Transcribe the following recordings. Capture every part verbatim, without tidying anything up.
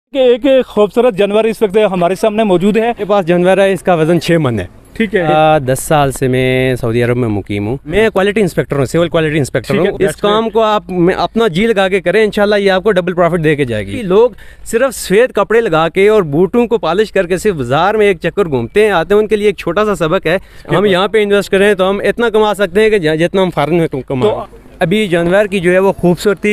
कि एक खूबसूरत जानवर इस वक्त हमारे सामने मौजूद है। मेरे पास जानवर है, इसका वजन छः मन है। ठीक है। आ, दस साल से मैं सऊदी अरब में मुकीम हूँ। मैं क्वालिटी इंस्पेक्टर हूँ, सिविल क्वालिटी इंस्पेक्टर हूँ। इस काम को आप अपना जी लगा के करें, इंशाल्लाह ये आपको डबल प्रॉफिट दे के जाएगी। लोग सिर्फ सफ़ेद कपड़े लगा के और बूटों को पॉलिश करके सिर्फ बाजार में एक चक्कर घूमते हैं आते हैं, उनके लिए एक छोटा सा सबक है। हम यहाँ पे इन्वेस्ट करें तो हम इतना कमा सकते हैं कि जितना हम फॉरेन में कमा। अभी जानवर की जो है वो खूबसूरती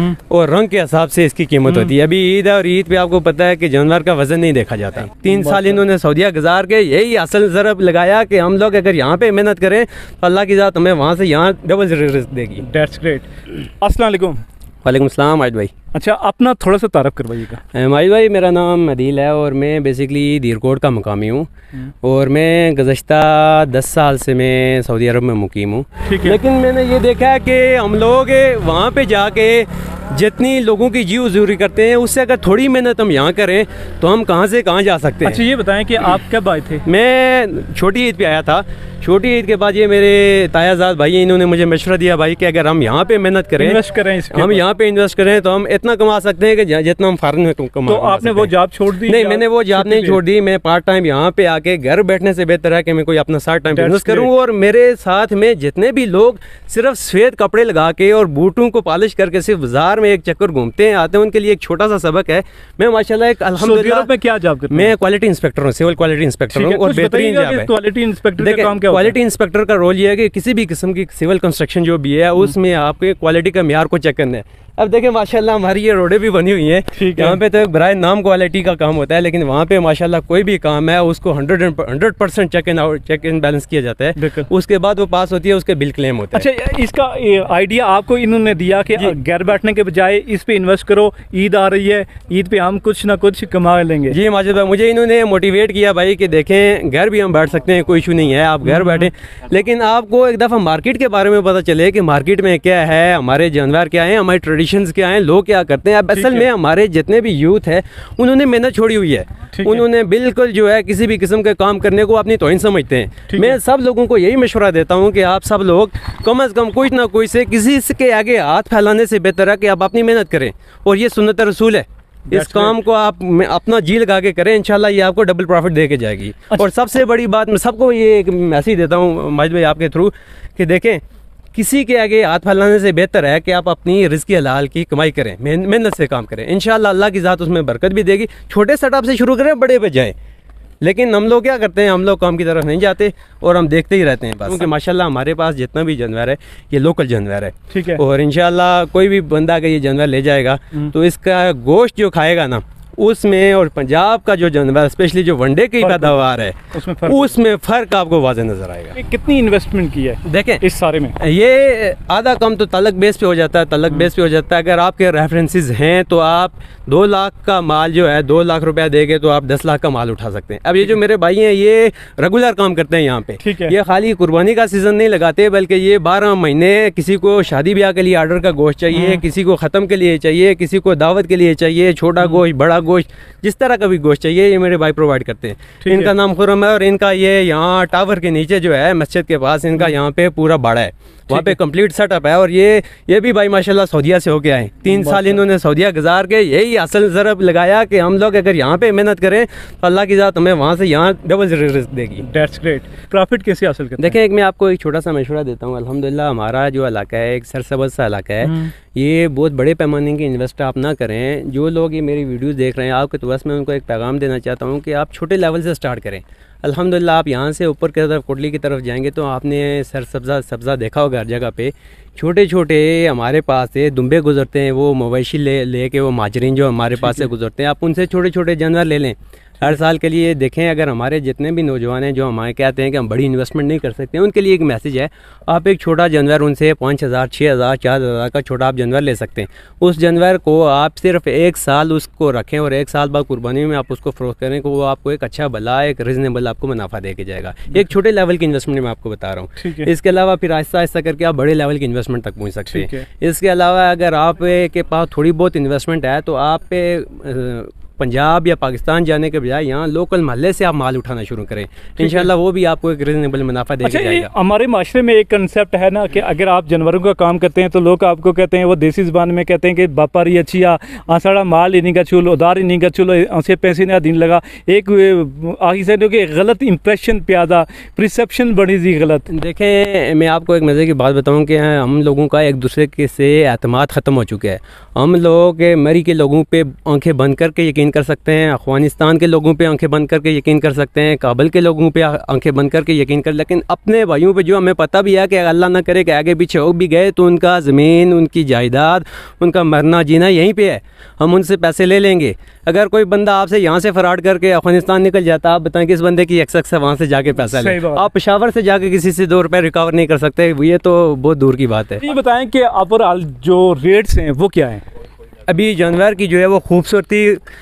और रंग के हिसाब से इसकी कीमत होती है। अभी ईद है और ईद पे आपको पता है कि जानवर का वजन नहीं देखा जाता। तीन साल इन्होंने सऊदीया गुजार के यही असल ज़रब लगाया कि हम लोग अगर यहाँ पे मेहनत करें तो अल्लाह की ज़ात हमें वहाँ से यहाँ डबल रिस्क देगी। That's great. अस्सलाम वालेकुम। वालेकुम सलाम माजिद भाई। अच्छा, अपना थोड़ा सा तारफ़ करवाइएगा। माजिद भाई, मेरा नाम अदील है और मैं बेसिकली दीरकोट का मुकामी हूँ और मैं गुज़श्ता दस साल से मैं सऊदी अरब में मुकीम हूँ। लेकिन मैंने ये देखा है कि हम लोग वहाँ पे जाके जितनी लोगों की जी हजूरी करते हैं उससे अगर थोड़ी मेहनत हम यहाँ करें तो हम कहाँ से कहाँ जा सकते हैं। अच्छा, ये बताएं कि आप कब आए थे? मैं छोटी ईद पे आया था। छोटी ईद के बाद ये मेरे तायाजाद भाई, इन्होंने मुझे मशवरा दिया भाई कि अगर हम यहाँ पे मेहनत करें, इन्वेस्ट करें, हम यहाँ पे इन्वेस्ट करें तो हम इतना कमा सकते हैं कि जितना हम फॉरेन में कमा। तो आपने वो जॉब छोड़ दी? नहीं, मैंने वो जॉब नहीं छोड़ दी। मैं पार्ट टाइम यहाँ पे आके घर बैठने से बेहतर है कि मैं कोई अपना साथ टाइम बिजनेस करूँ। और मेरे साथ में जितने भी लोग सिर्फ सफ़ेद कपड़े लगा के और बूटों को पॉलिश करके सिर्फ बाजार में एक चक्कर घूमते हैं आते हैं, उनके लिए एक छोटा सा सबक है। मैं माशाल्लाह एक अल्हम्दुलिल्लाह में क्या जॉब करते हैं? मैं क्वालिटी इंस्पेक्टर हूँ, सिविल क्वालिटी इंस्पेक्टर हूँ और बेहतरीन जॉब है। क्वालिटी इंस्पेक्टर का काम क्या होता है? क्वालिटी इंस्पेक्टर का रोल ये है कि किसी भी किस्म की सिविल कंस्ट्रक्शन जो भी है उसमें आपके क्वालिटी का म्यार को चेक करना है। अब देखें माशाल्लाह हमारी ये रोडें भी बनी हुई हैं, यहाँ पे तो बराए नाम क्वालिटी का काम होता है, लेकिन वहाँ पे माशाल्लाह कोई भी काम है उसको hundred hundred percent check in out check in balance किया जाता है। उसके बाद वो पास होती है, उसके बिल क्लेम होता है। अच्छा, इसका आइडिया आपको इन्होंने दिया कि घर बैठने के बजाय इस पे इन्वेस्ट करो, ईद आ रही है, ईद पे हम कुछ ना कुछ कमा लेंगे। जी माजिद भाई, मुझे इन्होंने मोटिवेट किया भाई कि देखें घर भी हम बैठ सकते हैं, कोई इशू नहीं है, आप घर बैठें, लेकिन आपको एक दफ़ा मार्केट के बारे में पता चले कि मार्केट में क्या है, हमारे जानवर क्या हैं, हमारे ट्रेडिशंस क्या हैं, लोग क्या करते हैं। अब असल में हमारे जितने भी यूथ है उन्होंने मेहनत छोड़ी हुई है, उन्होंने बिल्कुल जो है किसी भी किस्म के काम करने को अपनी तौहीन समझते हैं। मैं सब लोगों को यही मशवरा देता हूं कि आप सब लोग कम अज़ कम कुछ ना कोई से किसी के आगे हाथ फैलाने से बेहतर है कि आप अपनी मेहनत करें, और ये सुन्नत रसूल है। इस काम को आप अपना जी लगा के करें, इंशाल्लाह ये आपको डबल प्रॉफिट दे के जाएगी। अच्छा। और सबसे बड़ी बात मैं सबको ये एक मैसेज देता हूँ माजिद भाई आपके थ्रू कि देखें, किसी के आगे हाथ फैलाने से बेहतर है कि आप अपनी रिज़्क़ हलाल की कमाई करें, मेहनत से काम करें, इंशाल्लाह अल्लाह की ज़ात उसमें बरकत भी देगी। छोटे सेटअप से शुरू करें, बड़े पे जाएं, लेकिन हम लोग क्या करते हैं, हम लोग काम की तरफ नहीं जाते और हम देखते ही रहते हैं बस। क्योंकि माशाल्लाह हमारे पास जितना भी जानवर है ये लोकल जानवर है। ठीक है। और इंशाल्लाह कोई भी बंदा अगर ये जानवर ले जाएगा तो इसका गोश्त जो खाएगा ना उसमें, और पंजाब का जो जानवर स्पेशली जो वनडे की पैदावार है उसमें फर्क उसमें फ़र्क आपको वाज़े नज़र आएगा। कितनी इन्वेस्टमेंट की है देखें इस सारे में? ये आधा कम तो तलक बेस पे हो जाता है, तलक बेस पे हो जाता है। अगर आपके रेफरेंसेस हैं तो आप दो लाख का माल जो है, दो लाख रुपया देके तो आप दस लाख का माल उठा सकते हैं। अब ये जो मेरे भाई हैं ये रेगुलर काम करते हैं यहाँ पे। ठीक है। ये खाली कुर्बानी का सीज़न नहीं लगाते, बल्कि ये बारह महीने किसी को शादी ब्याह के लिए ऑर्डर का गोश्त चाहिए, किसी को ख़त्म के लिए चाहिए, किसी को दावत के लिए चाहिए, छोटा गोश्त बड़ा गोश्त जिस तरह का भी गोश्त चाहिए ये मेरे भाई प्रोवाइड करते हैं। इनका नाम खुरम है और इनका ये यहाँ टावर के नीचे जो है मस्जिद के पास इनका यहाँ पे पूरा बाड़ा है, वहाँ पे कंप्लीट सेटअप है। और ये ये भी भाई माशाल्लाह सऊदीया से होके आए, तीन साल इन्होंने सऊदीया गुजार के यही असल ज़रब लगाया कि हम लोग अगर यहाँ पे मेहनत करें तो अल्लाह की ज़ात हमें वहाँ से यहाँ डबल रिस्क देगी। That's great. प्रॉफिट कैसे हासिल करते हैं? देखें, एक मैं आपको एक छोटा सा मशवरा देता हूँ। अल्हम्दुलिल्लाह हमारा जो इलाका है एक सरसब्ज़ सा इलाका है, ये बहुत बड़े पैमाने के इन्वेस्ट आप ना करें। जो लोग ये मेरी वीडियोस देख रहे हैं आपके, तो बस मैं उनको एक पैगाम देना चाहता हूँ कि आप छोटे लेवल से स्टार्ट करें। अल्हम्दुलिल्लाह आप यहाँ से ऊपर की तरफ कोटली की तरफ जाएंगे तो आपने सर सब्ज़ा सब्ज़ा देखा होगा हर जगह पे। छोटे छोटे हमारे पास से दुम्बे गुजरते हैं, वो मवेशी ले ले के वो माजरीन जो हमारे पास से गुजरते हैं, आप उनसे छोटे छोटे जानवर ले लें हर साल के लिए। देखें, अगर हमारे जितने भी नौजवान हैं जो हमारे कहते हैं कि हम बड़ी इन्वेस्टमेंट नहीं कर सकते, उनके लिए एक मैसेज है, आप एक छोटा जानवर उनसे पाँच हज़ार छः हज़ार चार हज़ार का छोटा आप जानवर ले सकते हैं। उस जानवर को आप सिर्फ एक साल उसको रखें और एक साल बाद कुर्बानी में आप उसको फ़रोख्त करें कि वो आपको एक अच्छा भला एक रीज़नेबल आपको मुनाफा दे के जाएगा। एक छोटे लेवल की इन्वेस्टमेंट मैं आपको बता रहा हूँ। इसके अलावा फिर आहिस्ता आहिस्ता करके आप बड़े लेवल की इन्वेस्टमेंट तक पहुँच सकते हैं। इसके अलावा अगर आप के पास थोड़ी बहुत इन्वेस्टमेंट है तो आप पंजाब या पाकिस्तान जाने के बजाय यहाँ लोकल महल्ले से आप माल उठाना शुरू करें, इंशाल्लाह वो भी आपको एक रीजनेबल मुनाफा देगा। अच्छा, जाएगा। हमारे माशरे में एक कंसेप्ट है ना कि अगर आप जानवरों का काम करते हैं तो लोग आपको कहते हैं, वो देसी ज़बान में कहते हैं कि बापारी अच्छी आ आसाड़ा माल ही नहीं का चूल उधार ही नहीं का चूल ऐसे पैसे ना दिन लगा, एक आगे से कि गलत इंप्रेशन प्यादा प्रिसेप्शन बड़ी जी गलत। देखें, मैं आपको एक मज़े की बात बताऊं कि हम लोगों का एक दूसरे के से एतमाद ख़त्म हो चुका है। हम लोग मरी के लोगों पे आंखें बंद करके यकीन कर सकते हैं, अफ़गानिस्तान के लोगों पे आंखें बंद करके यकीन कर सकते हैं, काबुल के लोगों पे आंखें बंद करके यकीन कर, लेकिन अपने भाइयों पे जो हमें पता भी है कि अल्लाह ना करे कि आगे पीछे हो भी गए तो उनका ज़मीन, उनकी जायदाद, उनका मरना जीना यहीं पे है, हम उनसे पैसे ले लेंगे। अगर कोई बंदा आपसे यहाँ से फ़राड करके अफ़गानिस्तान निकल जाता, आप बताएं किस बंदे की एक्सेस है वहाँ से जाके पैसा ले। आप पेशावर से जाके किसी से दो रुपये रिकवर नहीं कर सकते, ये तो बहुत दूर की बात है। ये बताएं कि ओवरऑल जो रेट्स हैं वो क्या हैं? अभी जानवर की जो है वो खूबसूरती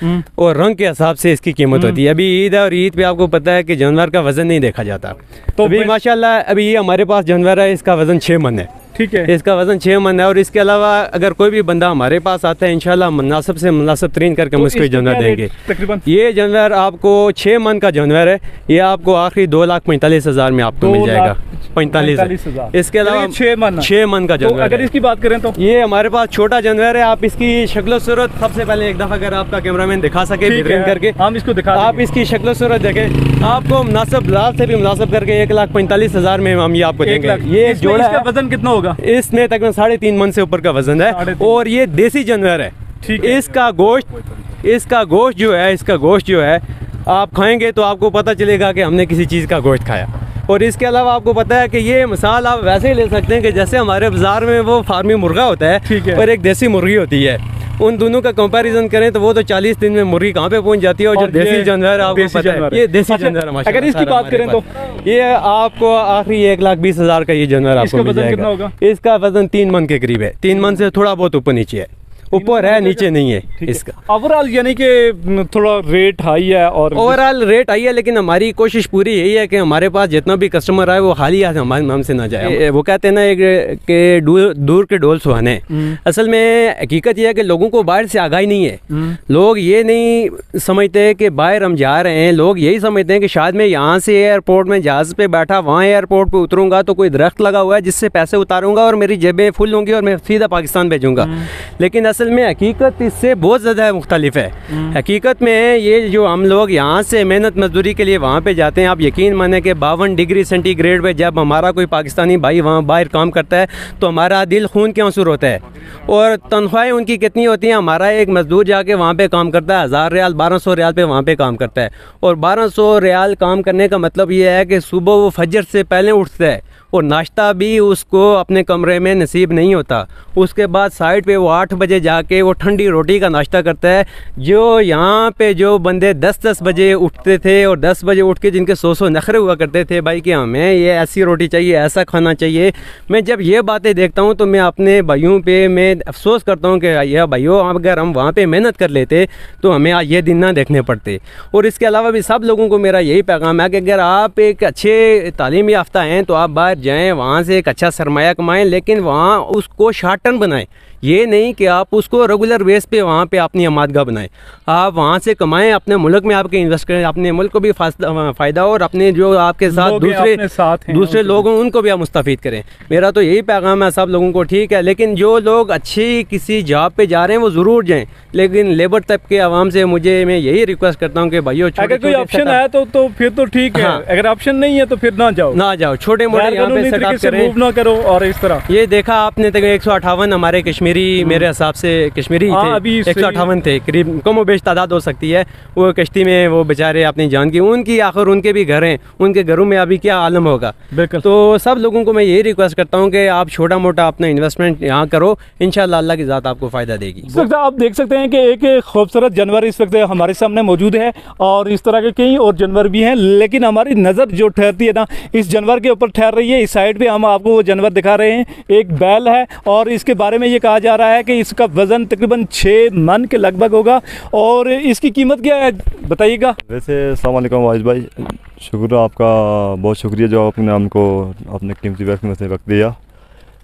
और रंग के हिसाब से इसकी कीमत होती है। अभी ईद है और ईद पे आपको पता है कि जानवर का वज़न नहीं देखा जाता, तो अभी माशाल्लाह अभी ये हमारे पास जानवर है, इसका वज़न छः मन है। ठीक है, इसका वज़न छः मन है। और इसके अलावा अगर कोई भी बंदा हमारे पास आता है, इंशाल्लाह मुनासिब से मुनासिब तरीन करके हम तो उसको जानवर देंगे। तकरीबन ये जानवर आपको छः मन का जानवर है, ये आपको आखिरी दो लाख पैंतालीस हज़ार में आपको मिल जाएगा। पैंतालीस हजार। इसके अलावा छः मन छः मन का जानवर। तो अगर इसकी बात करें तो ये हमारे पास छोटा जानवर है। आप इसकी शक्ल सूरत सबसे पहले एक दफ़ा अगर आपका कैमरामैन दिखा सके करके, हम इसको दिखा, आप इसकी शक्ल सूरत देखें, आपको मुनासिब लाल से भी मुनासिब करके एक लाख पैंतालीस हज़ार में हम ये आपको देंगे। ये जोड़ा है, वजन कितना होगा इसमें तकरीबन साढ़े तीन मन से ऊपर का वजन है और ये देसी जानवर है। ठीक है, इसका गोश्त इसका गोश्त जो है इसका गोश्त जो है आप खाएंगे तो आपको पता चलेगा कि हमने किसी चीज़ का गोश्त खाया। और इसके अलावा आपको पता है कि ये मिसाल आप वैसे ही ले सकते हैं कि जैसे हमारे बाजार में वो फार्मी मुर्गा होता है, ठीक है, और एक देसी मुर्गी होती है, उन दोनों का कंपैरिजन करें तो वो तो चालीस दिन में मुर्गी कहाँ पे पहुंच जाती है, और, और जो देसी जानवर आपको पता है ये देसी जानवर है। अगर इसकी बात करें तो ये आपको आखिरी एक लाख बीस हजार का ये जानवर आपको मिल जाएगा। इसका वजन तीन मन के करीब है, तीन मन से थोड़ा बहुत ऊपर नीचे है, ऊपर है नीचे नहीं है इसका। ओवरऑल यानी कि थोड़ा रेट हाई है, और ओवरऑल रेट हाई है, लेकिन हमारी कोशिश पूरी यही है कि हमारे पास जितना भी कस्टमर आए वो खाली हाथ हमारे नाम से ना जाए। वो कहते हैं ना कि दूर दूर के डोल सुहाने। असल में हकीकत यह है कि लोगों को बाहर से आगाही नहीं है। लोग ये नहीं समझते कि बाहर हम जा रहे हैं, लोग यही समझते हैं कि शायद मैं यहाँ से एयरपोर्ट में जहाज़ पे बैठा वहाँ एयरपोर्ट पे उतरूँगा तो कोई दरख्त लगा हुआ है जिससे पैसे उतारूँगा और मेरी जेबें फुल होंगी और मैं सीधा पाकिस्तान भेजूँगा। लेकिन असल में हकीकत इससे बहुत ज़्यादा मुख्तलिफ है। हकीकत में ये जो हम लोग यहाँ से मेहनत मजदूरी के लिए वहाँ पे जाते हैं, आप यकीन माने कि बावन डिग्री सेंटीग्रेड पे जब हमारा कोई पाकिस्तानी भाई वहाँ बाहर काम करता है तो हमारा दिल खून के आंसू होता है। और तनख्वाहें उनकी कितनी होती हैं? हमारा एक मजदूर जाके वहाँ पे काम करता है हज़ार रियाल बारह सौ रियाल पे वहाँ पे काम करता है, और बारह सौ रियाल काम करने का मतलब ये है कि सुबह वो फजर से पहले उठता है और नाश्ता भी उसको अपने कमरे में नसीब नहीं होता। उसके बाद साइड पे वो आठ बजे जाके वो ठंडी रोटी का नाश्ता करता है। जो यहाँ पे जो बंदे दस दस बजे उठते थे और दस बजे उठ के जिनके सौ सौ नखरे हुआ करते थे भाई कि हमें ये ऐसी रोटी चाहिए, ऐसा खाना चाहिए, मैं जब ये बातें देखता हूँ तो मैं अपने भाइयों पे मैं अफसोस करता हूँ कि यह भाइयों अगर हम वहाँ पर मेहनत कर लेते तो हमें आज ये दिन ना देखने पड़ते। और इसके अलावा भी सब लोगों को मेरा यही पैगाम है कि अगर आप एक अच्छे तालीम याफ्ता हैं तो आप बाहर जाएं, वहाँ से एक अच्छा सरमाया कमाएं, लेकिन वहाँ उसको शार्ट टर्म बनाएं। ये नहीं कि आप उसको रेगुलर बेस पे वहाँ पे अपनी आमादगाह बनाएं। आप वहाँ से कमाएं, अपने मुल्क में आपके इन्वेस्ट करें, अपने मुल्क को भी फ़ायदा और अपने जो आपके साथ दूसरे साथ दूसरे लोग हैं उनको भी आप मुस्तफ़ीद करें। मेरा तो यही पैगाम है सब लोगों को। ठीक है, लेकिन जो लोग अच्छी किसी जॉब पे जा रहे हैं वो ज़रूर जाएँ, लेकिन लेबर तबके आवाम से मुझे मैं यही रिक्वेस्ट करता हूँ कि भाइयों अगर कोई ऑप्शन है तो तो फिर तो ठीक है, अगर ऑप्शन नहीं है तो फिर ना जाओ ना जाओ छोटे मोटे यहाँ पे सेटअप करें, मूव ना करो। और इस तरह ये देखा आपने तक एक सौ अठावन हमारे कश्मीरी मेरे हिसाब से कश्मीरी थे, एक सौ अठावन थे करीब, कम बेश तादाद हो सकती है। वो कश्ती में वो बेचारे अपनी जान की, उनकी आखिर उनके भी घर हैं, उनके घरों में अभी क्या आलम होगा। तो सब लोगों को मैं यही रिक्वेस्ट करता हूँ कि आप छोटा मोटा अपना इन्वेस्टमेंट यहाँ करो, इंशाल्लाह अल्लाह की ज़ात आपको फ़ायदा देगी। इस वक्त आप देख सकते हैं कि एक खूबसूरत जानवर इस वक्त हमारे सामने मौजूद है, और इस तरह के कई और जानवर भी हैं, लेकिन हमारी नज़र जो ठहरती है ना इस जानवर के ऊपर ठहर रही है। इस साइड पे हम आपको वो जानवर दिखा रहे हैं, एक बैल है, और इसके बारे में ये कहा जा रहा है कि इसका वज़न तकरीबन छः मन के लगभग होगा। और इसकी कीमत क्या है बताइएगा। वैसे अस्सलाम वालेकुम वाजिद भाई, शुक्र आपका, बहुत शुक्रिया जो आपने हमको अपने कीमती वक्त में से वक्त दिया।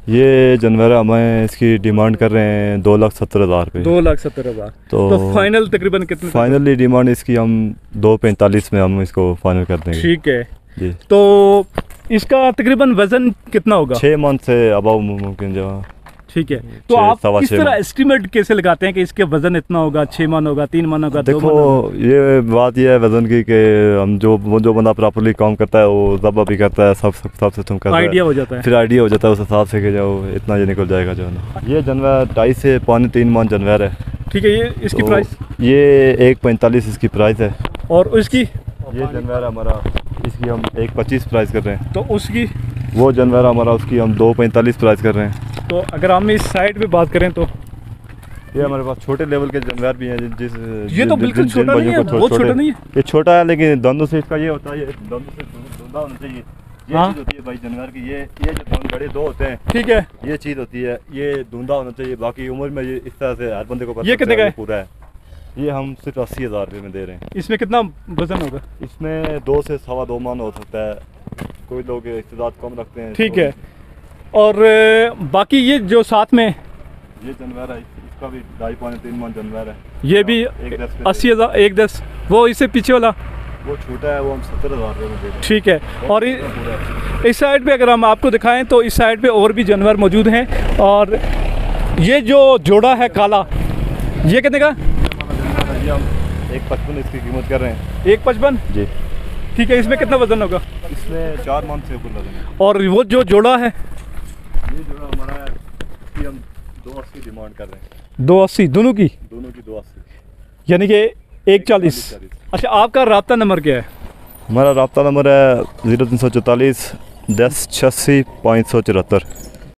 ये जानवर हमें इसकी डिमांड कर रहे हैं दो लाख सत्तर हज़ार रुपये। दो लाख सत्तर हज़ार तो, तो फाइनल तकरीबन कितने? फाइनली डिमांड इसकी हम दो पैंतालीस में हम इसको फाइनल कर देंगे। ठीक है जी। तो इसका तकरीबन वजन कितना होगा? छः मंथ से अबाव मुमकिन जो। ठीक है, तो छः, आप सवा किस छः तरह मन। एस्टिमेट कैसे लगाते हैं कि इसके वजन इतना होगा, छः मन होगा, तीन मन होगा, दो मन देखो होगा? ये बात ये है वजन की कि हम जो वो जो बंदा प्रॉपरली काम करता है वो जब भी करता है सब सब सब सिस्टम करता है, आइडिया हो जाता है। फिर आइडिया हो जाता है उस हिसाब से कि जाओ इतना ये निकल जाएगा जो है ना। ये जानवर ढाई से पौने तीन मन जानवर है। ठीक है, ये इसकी तो प्राइस? ये एक पैंतालीस इसकी प्राइस है। और उसकी? ये जानवर हमारा इसकी हम एक पच्चीस प्राइस कर रहे हैं। तो उसकी? वो जानवर हमारा उसकी हम दो पैंतालीस प्राइस कर रहे हैं। तो अगर हम इस साइड पे बात करें तो ये हमारे पास छोटे लेवल के जानवर भी हैं जिस जिस ये तो बिल्कुल छोटा नहीं है, बहुत छोटा नहीं है। ये छोटा है लेकिन दोनों से इसका ये होता है, ये दोनों से धुंधा होना चाहिए। ये हाँ। चीज़ होती है भाई जानवर की, ये ये जो दोनों बड़े दो होते हैं, ठीक है, ये चीज़ होती है, ये धुंधा होना चाहिए। बाकी उम्र में ये इस तरह से हर बंदे को पता ये कितने का है? पूरा है। ये हम सिर्फ अस्सी हज़ार रुपये में दे रहे हैं। इसमें कितना वजन होगा? इसमें दो से सवा दो मान हो सकता है, कोई लोग इस्तेदाद कम रखते हैं। ठीक तो है, और अ, बाकी ये जो साथ में ये जानवर है इसका भी ढाई पौने तीन मन जानवर है। ये भी एक दस पे अस्सी हज़ार, एक दस। वो इससे पीछे वाला? वो छोटा है, वो हम सत्तर हज़ार रुपये में दे रहे हैं। ठीक है, और इ- पूरा है। इस साइड पे अगर हम आपको दिखाएं तो इस साइड पे और भी जानवर मौजूद हैं। और ये जो जोड़ा है काला, ये कितने का? ये हम एक पचपन इसकी कीमत कर रहे हैं। एक पचपन? जी। ठीक है, इसमें कितना वजन होगा? इसमें चार मन से ऊपर लगेंगे। और वो जो जोड़ा है? ये जो है हमारा है, इसकी हम दो अस्सी डिमांड कर रहे हैं। दो अस्सी दोनों की? दोनों की दो अस्सी, यानी कि एक चालीस। अच्छा, आपका राब्ता नंबर क्या है? हमारा रब्ता नंबर है ज़ीरो तीन सौ चौतालीस दस छियासी पाँच सौ चौहत्तर।